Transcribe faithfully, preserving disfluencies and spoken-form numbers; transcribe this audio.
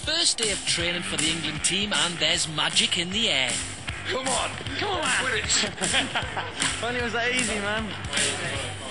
first day of training for the England team, and there's magic in the air. Come on! Come on, man! Win it! If only it was that easy, man.